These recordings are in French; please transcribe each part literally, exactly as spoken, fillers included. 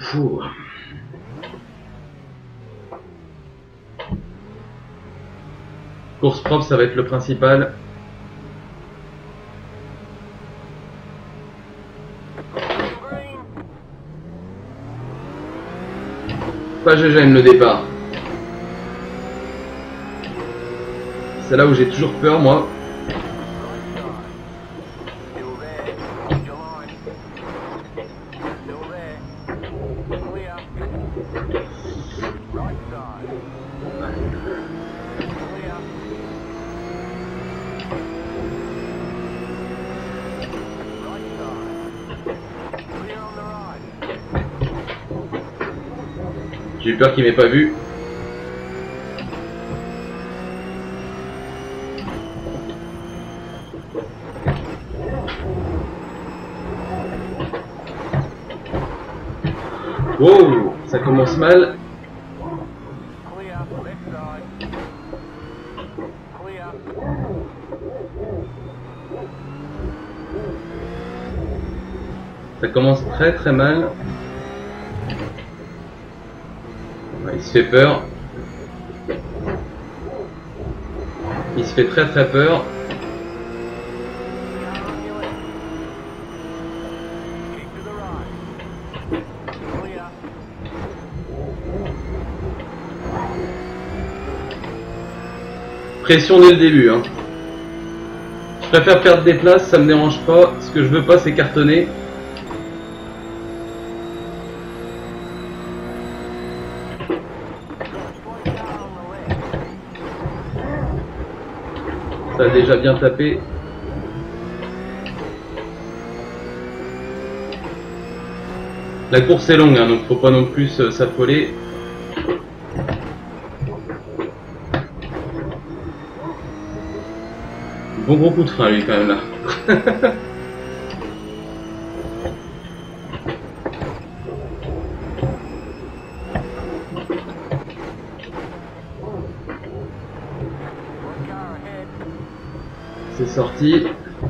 Pouh. Course propre, ça va être le principal. Pas je gêne le départ. C'est là où j'ai toujours peur, moi. J'ai eu peur qu'il m'ait pas vu. Wow, ça commence mal. Ça commence très très mal. Il se fait peur. Il se fait très très peur. Pression dès le début, hein. Je préfère perdre des places, ça me dérange pas. Ce que je veux pas, c'est cartonner. Ça a déjà bien tapé. La course est longue, hein, donc faut pas non plus euh, s'affoler. Bon gros coup de frein lui quand même là. C'est sorti.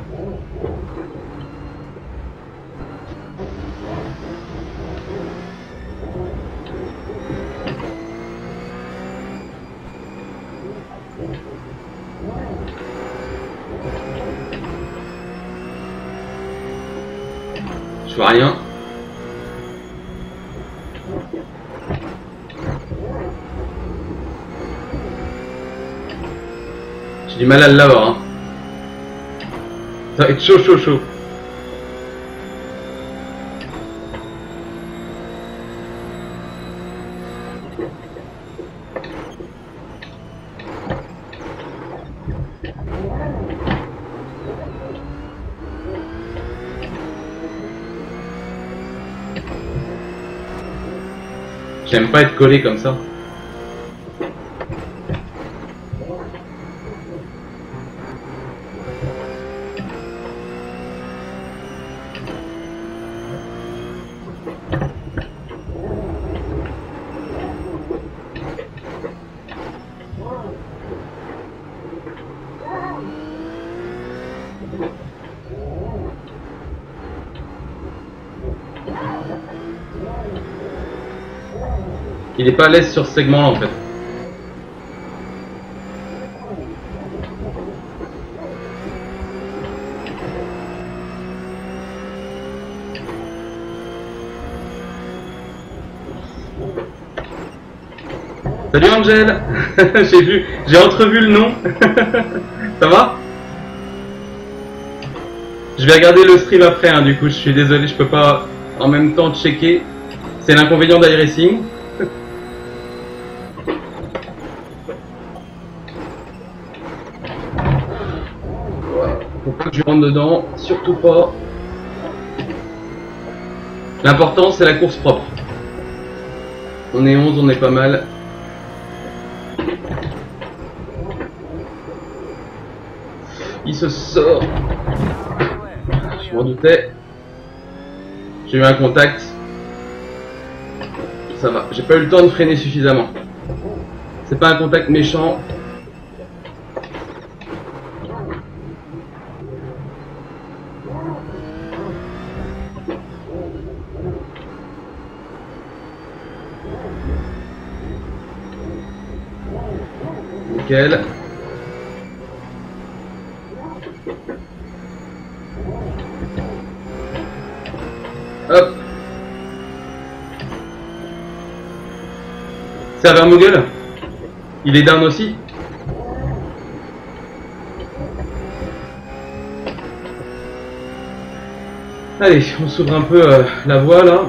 Je vois rien. J'ai du mal à l'avoir, hein. Ça va être chaud, chaud, chaud. J'aime pas être collé comme ça. Il est pas à l'aise sur ce segment là en fait. Salut Angel. J'ai vu, j'ai entrevu le nom. Ça va? Je vais regarder le stream après, hein, du coup je suis désolé, je peux pas en même temps checker. C'est l'inconvénient d'iRacing. Faut pas que je rentre dedans, surtout pas. L'important c'est la course propre. On est onze, on est pas mal. Il se sort. Je m'en doutais. J'ai eu un contact. Ça va, j'ai pas eu le temps de freiner suffisamment. C'est pas un contact méchant. nickel. Hop. Serveur Moogle. Il est down aussi. Allez, on s'ouvre un peu euh, la voie là.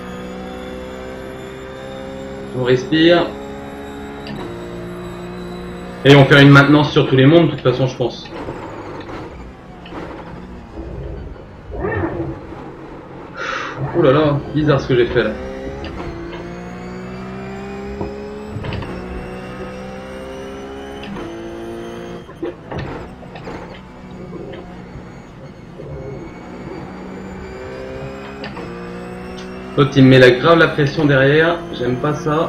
On respire. Et on fait une maintenance sur tous les mondes, de toute façon, je pense. Ouh là là, bizarre ce que j'ai fait là. L'autre il me met la grave la pression derrière, j'aime pas ça.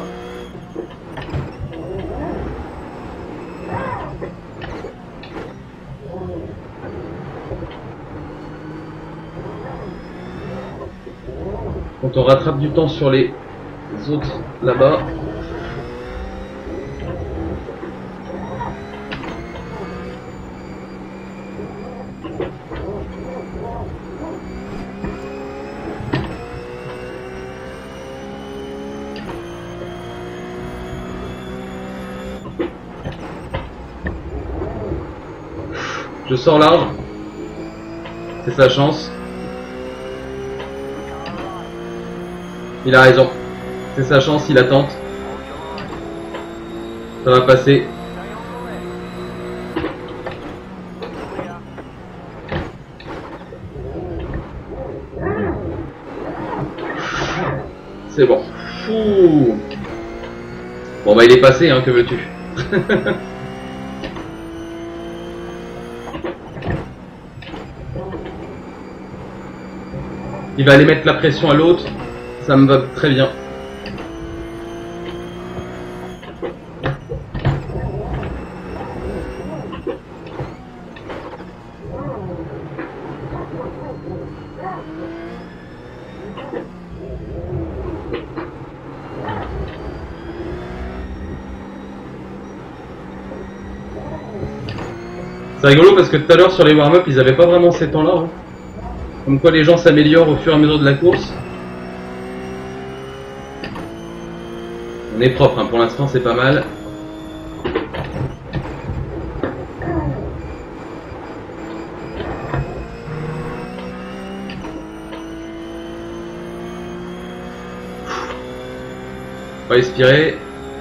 Quand on rattrape du temps sur les autres là-bas. Je sors large. C'est sa chance. Il a raison. C'est sa chance, il attend. Ça va passer. C'est bon. Fou. Bon bah il est passé, hein, que veux-tu? Il va aller mettre la pression à l'autre. Ça me va très bien. C'est rigolo parce que tout à l'heure sur les warm-up ils avaient pas vraiment ces temps là, hein. Comme quoi les gens s'améliorent au fur et à mesure de la course. On est propre, hein. Pour l'instant c'est pas mal. On va expirer.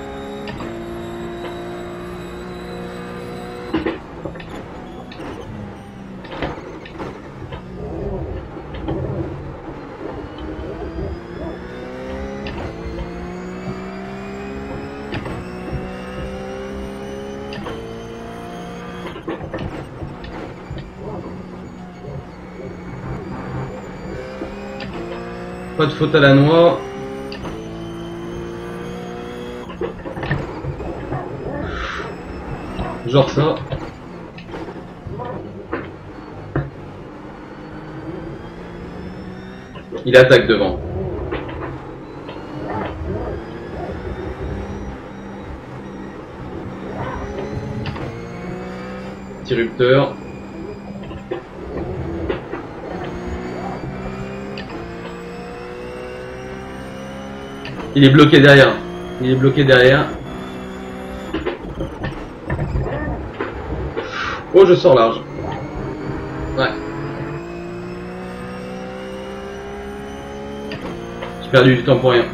Pas de faute à la noix. Genre ça. Il attaque devant. Interrupteur. Il est bloqué derrière. Il est bloqué derrière. Oh, je sors large. Ouais. J'ai perdu du temps pour rien.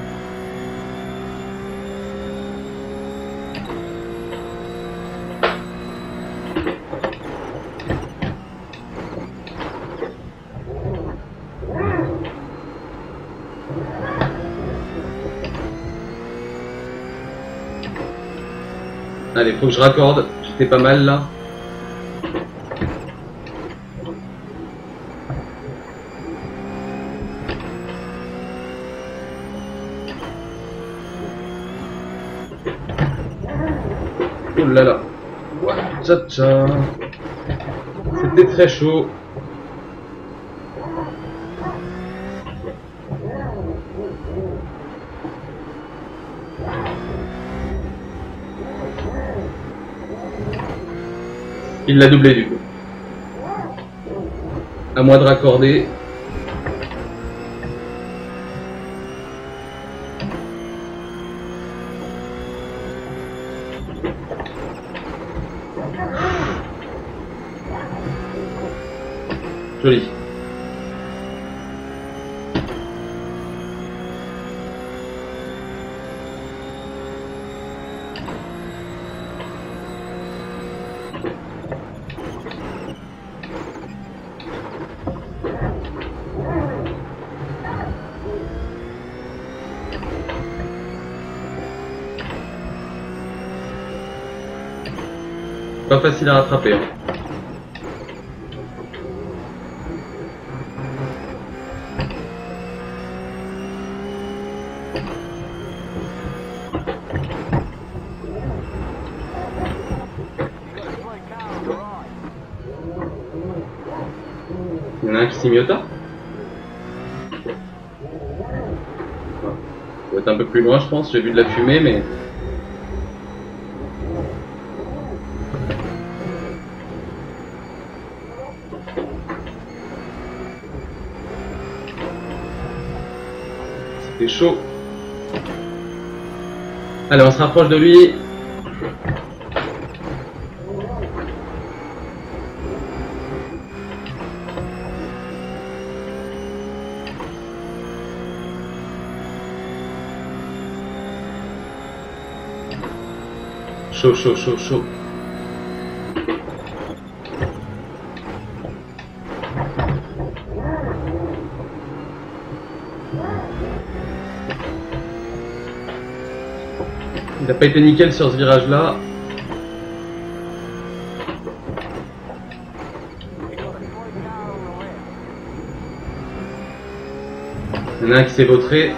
Allez, faut que je raccorde. J'étais pas mal là. Oh là là. Tcha tcha. C'était très chaud. Il l'a doublé du coup. À moi de raccorder. Joli. Pas facile à rattraper. Hein. Il y en a un qui signota. Il doit être un peu plus loin, je pense. J'ai vu de la fumée, mais... C'était chaud. Allez, on se rapproche de lui. Chaud, chaud, chaud, chaud. Il n'a pas été nickel sur ce virage-là. Il y en a un qui s'est vautré.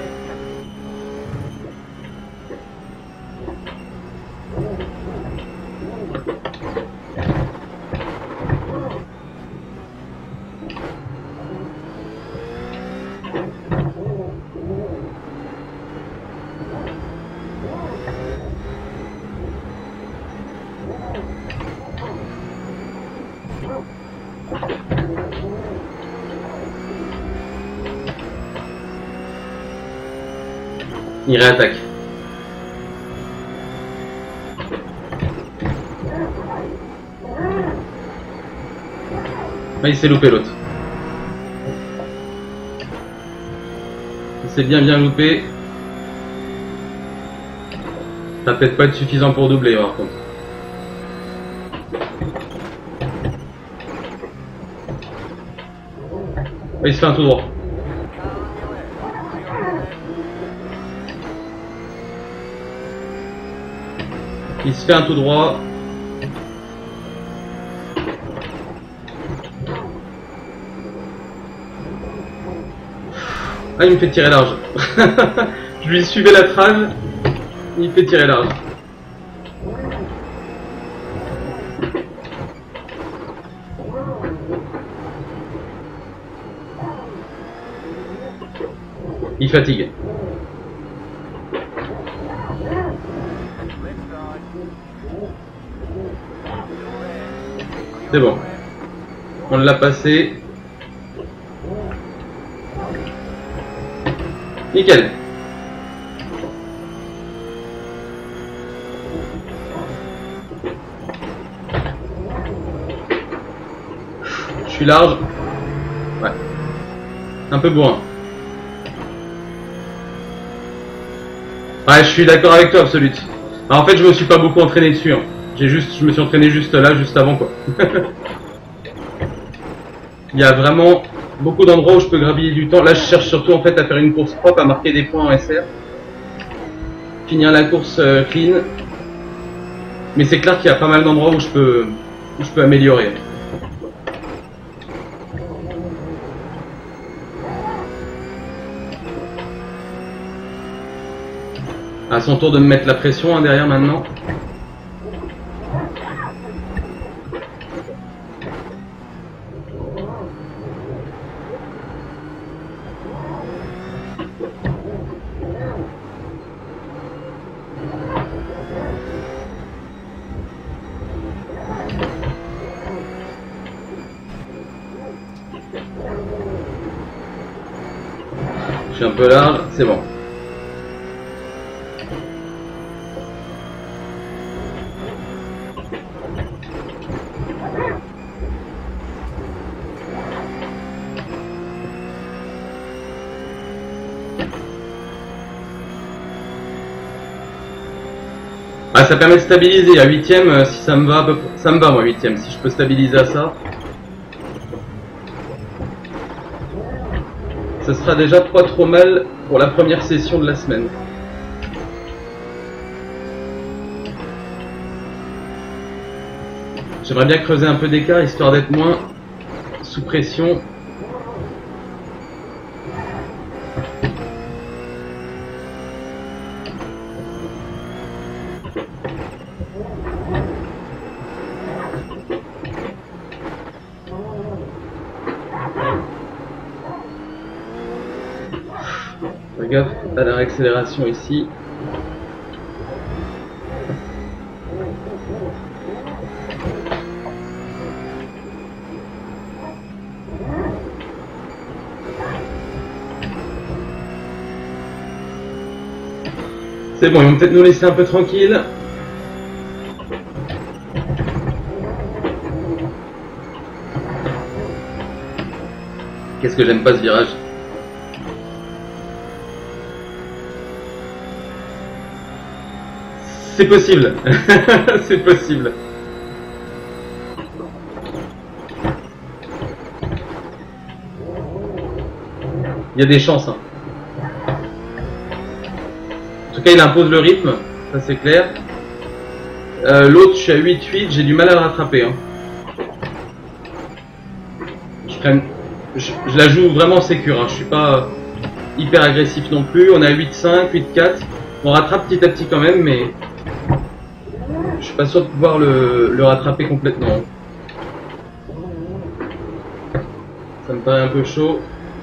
Il réattaque. Ah, il s'est loupé l'autre. Il s'est bien bien loupé. Ça va peut-être pas être suffisant pour doubler par contre. Ah, il se fait un tout droit. Il se fait un tout droit. Ah, il me fait tirer large. Je lui suivais la trame. Il me fait tirer large. Il fatigue. C'est bon. On l'a passé. Nickel. Je suis large. Ouais. Un peu bourrin. Ouais, je suis d'accord avec toi, Absolute. Alors, en fait, je me suis pas beaucoup entraîné dessus. Hein. J'ai juste, je me suis entraîné juste là, juste avant, quoi. Il y a vraiment beaucoup d'endroits où je peux graviller du temps. Là, je cherche surtout en fait à faire une course propre, à marquer des points en S R, finir la course euh, clean. Mais c'est clair qu'il y a pas mal d'endroits où je peux, où je peux améliorer. À son tour de me mettre la pression hein, derrière maintenant. suis un peu large, c'est bon. Ah, ça permet de stabiliser à huitième si ça me va, à peu près. Ça me va moi huitième, si je peux stabiliser à ça. Ce sera déjà pas trop mal pour la première session de la semaine. J'aimerais bien creuser un peu d'écart histoire d'être moins sous pression. Fais gaffe à la réaccélération ici. C'est bon, ils vont peut-être nous laisser un peu tranquille. Qu'est-ce que j'aime pas ce virage. C'est possible. C'est possible. Il y a des chances. Hein. En tout cas, il impose le rythme, ça c'est clair. Euh, L'autre, je suis à huit huit, j'ai du mal à le rattraper. Hein. Je, prenne, je, je la joue vraiment sécure, hein. Je suis pas hyper agressif non plus. On est à huit cinq, huit quatre. On rattrape petit à petit quand même, mais je suis pas sûr de pouvoir le, le rattraper complètement. Ça me paraît un peu chaud.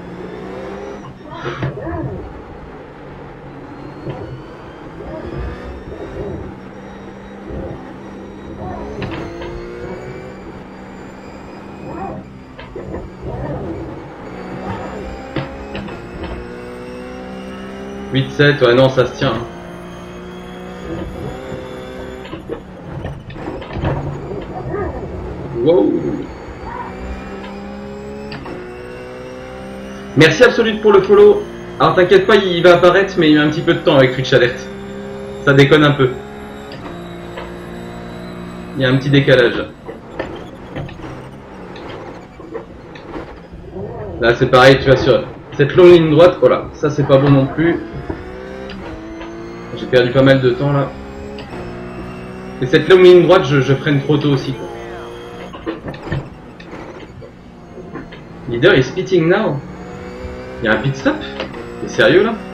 huit sept, ouais non ça se tient. Wow. Merci Absolute pour le follow. Alors t'inquiète pas, il va apparaître mais il met un petit peu de temps avec Twitch Alert. Ça déconne un peu. Il y a un petit décalage. Là c'est pareil, tu vois sur cette longue ligne droite, voilà, ça c'est pas bon non plus. J'ai perdu pas mal de temps là. Et cette longue ligne droite, je, je freine trop tôt aussi. Quoi. Leader is pitting now. Il y a un pit stop? T'es sérieux là?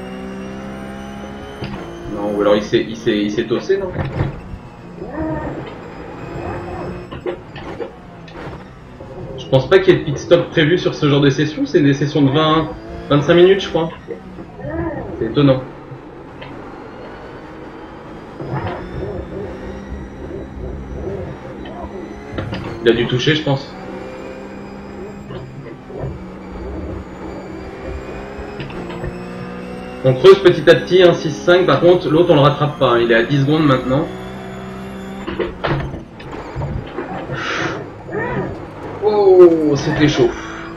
Non, ou alors il s'est il s'est il s'est tossé, non? Je pense pas qu'il y ait de pit stop prévu sur ce genre de session, c'est des sessions de vingt à vingt-cinq minutes je crois. C'est étonnant. Il a dû toucher je pense. On creuse petit à petit, un six cinq, par contre l'autre on le rattrape pas, hein. Il est à dix secondes maintenant. Oh, c'était chaud.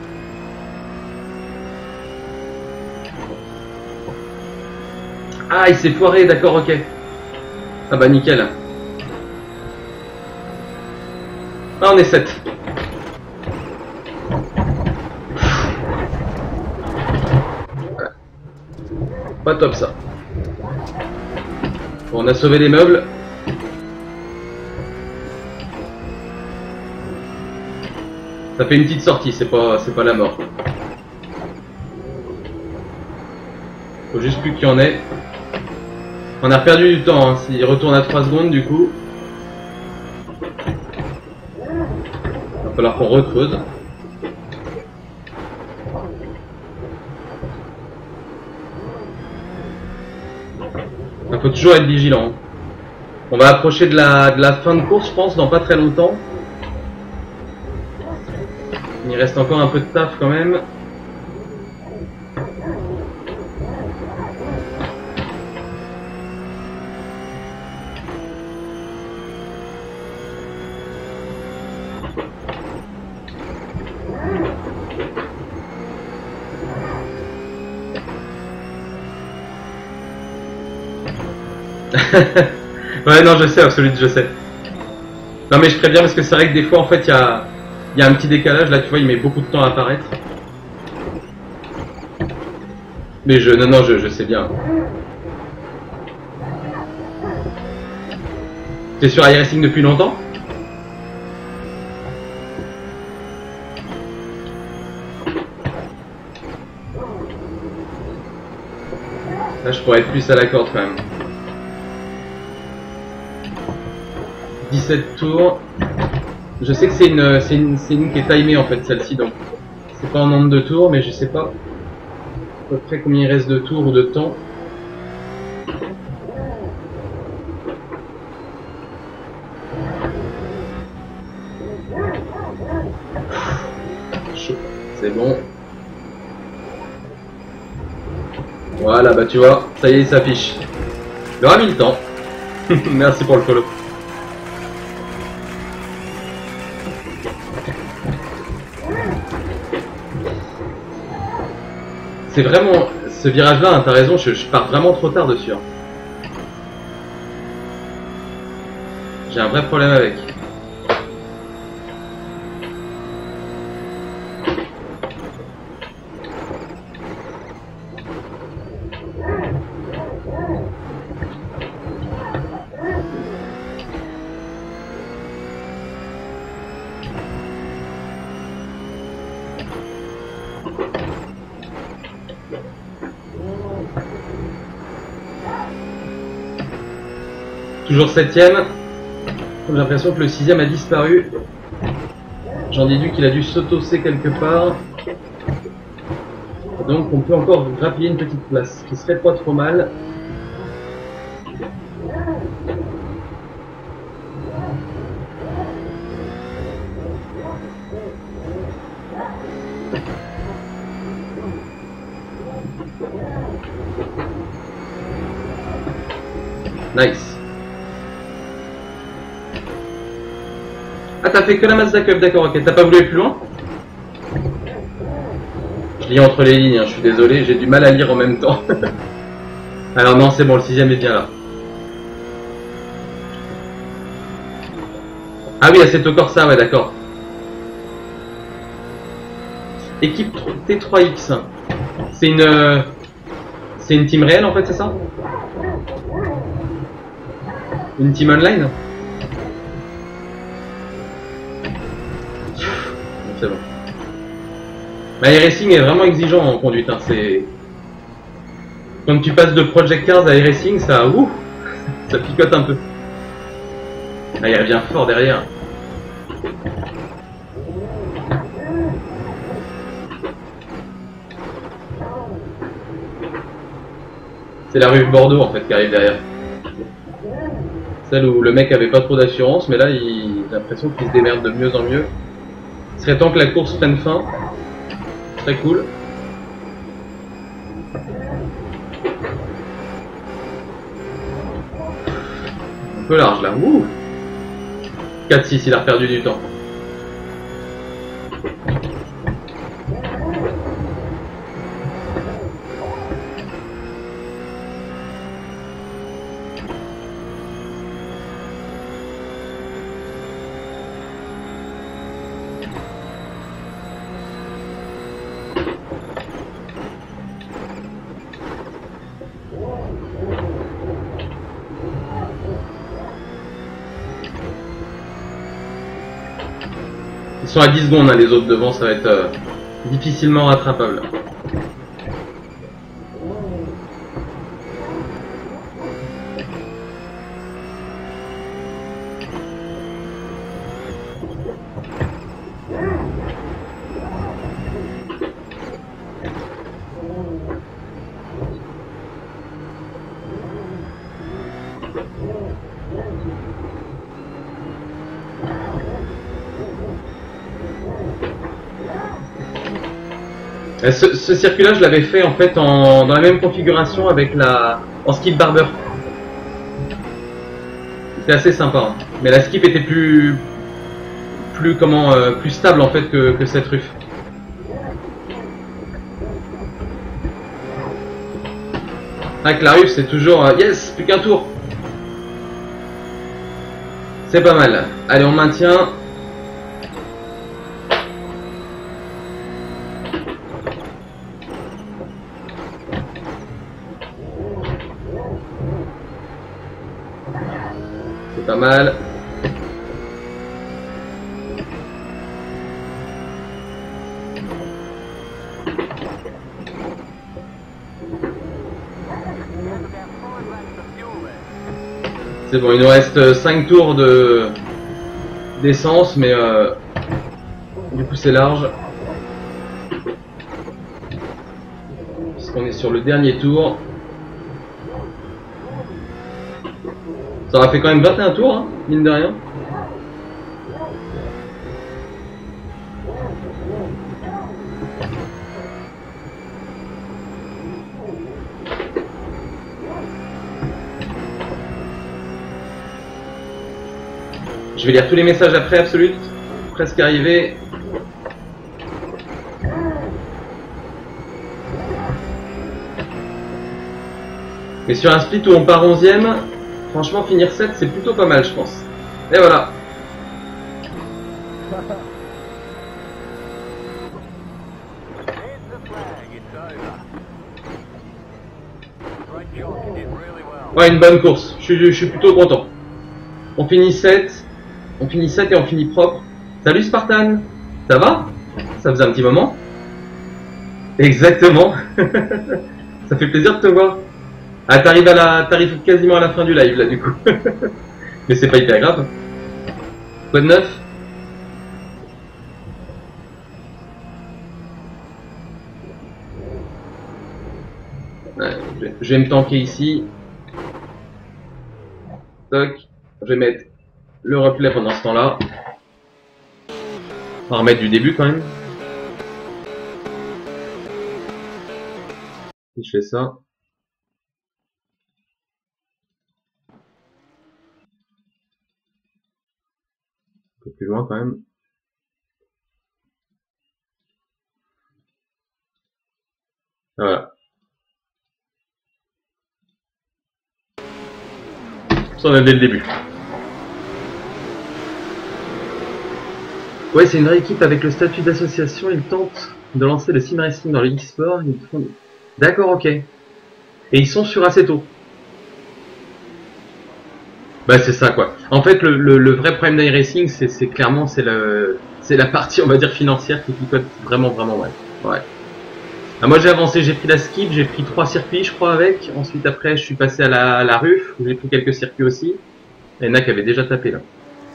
Ah, il s'est foiré, d'accord, ok. Ah bah nickel. Ah, on est sept. Pas top ça. Bon, on a sauvé les meubles. Ça fait une petite sortie, c'est pas, c'est pas la mort. Faut juste plus qu'il y en ait. On a perdu du temps, hein. S'il retourne à trois secondes du coup. Il va falloir qu'on recreuse. Il faut toujours être vigilant. On va approcher de la, de la fin de course, je pense, dans pas très longtemps. Il reste encore un peu de taf quand même. Ouais, non, je sais, Absolute, je sais. Non, mais je préviens parce que c'est vrai que des fois, en fait, il y a, y a un petit décalage. Là, tu vois, il met beaucoup de temps à apparaître. Mais je, non, non, je, je sais bien. T'es sur iRacing depuis longtemps? Là, je pourrais être plus à la corde quand même. dix-sept tours. Je sais que c'est une, c'est une, c'est une qui est timée en fait, celle-ci, donc c'est pas en nombre de tours, mais je sais pas à peu près combien il reste de tours ou de temps. C'est bon. Voilà, bah tu vois, ça y est, il s'affiche. Il aura mis le temps. Merci pour le follow. C'est vraiment... Ce virage-là, hein, t'as raison, je, je pars vraiment trop tard dessus. Hein. J'ai un vrai problème avec. Toujours septième. J'ai l'impression que le sixième a disparu. J'en déduis qu'il a dû s'autosser quelque part. Donc on peut encore grappiller une petite place, ce qui serait pas trop mal. Nice. Ah, t'as fait que la Mazda Cup, d'accord, ok. T'as pas voulu aller plus loin? Je lis entre les lignes, hein, je suis désolé, j'ai du mal à lire en même temps. Alors non, c'est bon, le sixième est bien là. Ah oui, Assetto Corsa, ouais, d'accord. Équipe T trois X. C'est une... Euh, c'est une team réelle en fait, c'est ça? Une team online? C'est bon. Bah, iRacing est vraiment exigeant en conduite. Hein. C'est quand tu passes de Project Cars à iRacing, ça, ouf, ça picote un peu. Là, il revient fort derrière. C'est la rue Bordeaux en fait qui arrive derrière. Celle où le mec avait pas trop d'assurance, mais là, il... j'ai l'impression qu'il se démerde de mieux en mieux. Il serait temps que la course prenne fin. Très cool. Un peu large là. Ouh. quatre six, il a perdu du temps. Ils sont à dix secondes, hein, les autres devant, ça va être euh, difficilement rattrapable. Ce, ce circuit-là, je l'avais fait en fait en, dans la même configuration avec la en skip barber. C'était assez sympa, hein. Mais la skip était plus plus comment euh, plus stable en fait que, que cette ruffe. Avec la rue, c'est toujours... Euh, yes, plus qu'un tour. C'est pas mal. Allez, on maintient. C'est pas mal. C'est bon, il nous reste cinq tours de d'essence, mais euh, du coup c'est large. Puisqu'on est sur le dernier tour. Ça aura fait quand même vingt et un tours, hein, mine de rien. Je vais lire tous les messages après, Absolute. Presque arrivé. Mais sur un split où on part onzième, franchement finir sept c'est plutôt pas mal je pense. Et voilà. Ouais, une bonne course. Je suis, je suis plutôt content. On finit sept. On finit sept et on finit propre. Salut Spartan. Ça va? Ça faisait un petit moment. Exactement. Ça fait plaisir de te voir. Ah, t'arrives à la, t'arrives quasiment à la fin du live là du coup. Mais c'est pas hyper grave. Quoi de neuf? Ouais, je vais me tanker ici. Toc. Je vais mettre le replay pendant ce temps-là. On va remettre du début quand même. Si je fais ça. Un peu plus loin quand même. Voilà. Ça on a dès le début. Ouais, c'est une vraie équipe avec le statut d'association. Ils tentent de lancer le sim racing dans le e-sport. Font... D'accord, ok. Et ils sont sur Assetto. Bah c'est ça quoi. En fait, le, le, le vrai problème d'iRacing, c'est clairement c'est le c'est la partie on va dire financière qui picote vraiment vraiment mal. Ouais. Ah, moi j'ai avancé, j'ai pris la skip, j'ai pris trois circuits je crois avec. Ensuite après je suis passé à la, à la ruf où j'ai pris quelques circuits aussi. Et Nak avait déjà tapé là.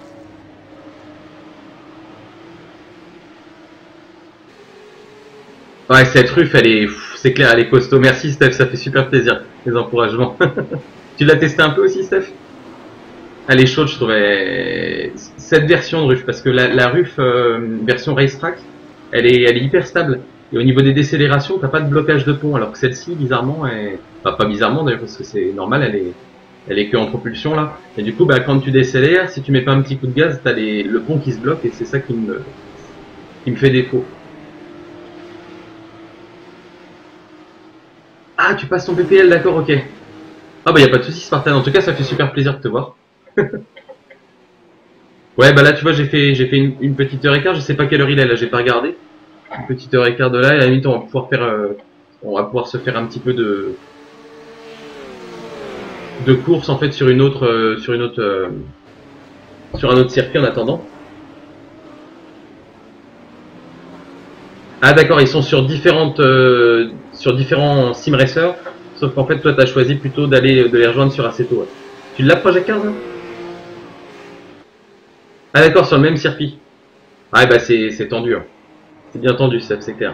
Ouais, cette ruf, elle est, c'est clair, elle est costaud. Merci Steph, ça fait super plaisir, les encouragements. Tu l'as testé un peu aussi, Steph? Elle est chaude, je trouvais. Cette version de ruf, parce que la, la ruf euh, version racetrack, elle est, elle est hyper stable. Et au niveau des décélérations, t'as pas de blocage de pont, alors que celle-ci, bizarrement, est... enfin pas bizarrement d'ailleurs, parce que c'est normal, elle est, elle est que en propulsion là. Et du coup, bah quand tu décélères, si tu mets pas un petit coup de gaz, t'as les... le pont qui se bloque, et c'est ça qui me, qui me fait défaut. Ah, tu passes ton P P L, d'accord, ok. Ah bah y a pas de soucis Spartan, en tout cas ça fait super plaisir de te voir. Ouais bah là tu vois j'ai fait j'ai fait une, une petite heure et quart, je sais pas quelle heure il est là, j'ai pas regardé. Une petite heure et quart de là, et à la limite on va pouvoir faire euh, on va pouvoir se faire un petit peu de de course en fait sur une autre euh, sur une autre euh, sur un autre circuit en attendant. Ah d'accord, ils sont sur différentes euh, sur différents sim racers, sauf qu'en fait toi t'as choisi plutôt d'aller de les rejoindre sur Assetto. Ouais. Tu l'as Project quinze hein? Ah d'accord, sur le même circuit. Ah bah c'est c'est tendu. Hein. C'est bien tendu, c'est clair.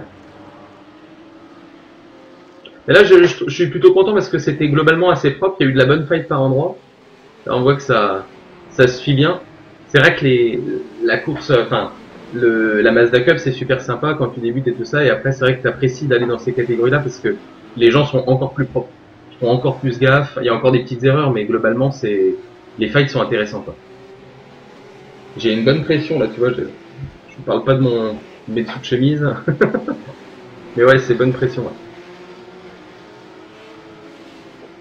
Mais là je, je, je suis plutôt content parce que c'était globalement assez propre, il y a eu de la bonne fight par endroit. Là on voit que ça ça se suit bien. C'est vrai que les la course, enfin le la Mazda Cup c'est super sympa quand tu débutes et tout ça, et après c'est vrai que tu apprécies d'aller dans ces catégories là parce que les gens sont encore plus propres, ils font encore plus gaffe, il y a encore des petites erreurs mais globalement c'est les fights sont intéressants quoi. J'ai une bonne pression là, tu vois, je, je parle pas de mon mes dessous de chemise. Mais ouais, c'est bonne pression. Ouais.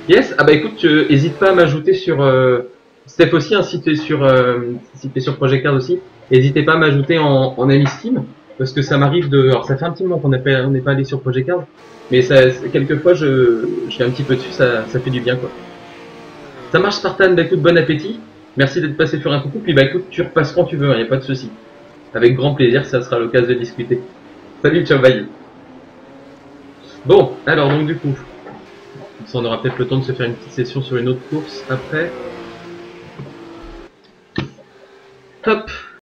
Yes, ah bah écoute, tu, hésite pas à m'ajouter sur euh, Steph aussi, hein, si t'es sur euh, si t'es sur Project Card aussi, n'hésitez pas à m'ajouter en, en ami Steam, parce que ça m'arrive de, alors ça fait un petit moment qu'on n'est pas on n'est pas allé sur Project Card, mais ça quelquefois je je fais un petit peu dessus, ça ça fait du bien quoi. Ça marche Spartan, bah écoute, bon appétit, merci d'être passé faire un coucou, puis bah écoute, tu repasses quand tu veux, il hein, y a pas de souci, avec grand plaisir, ça sera l'occasion de discuter. Salut, ciao, bye. Bon, alors donc du coup. Ça, on aura peut-être le temps de se faire une petite session sur une autre course après. Hop.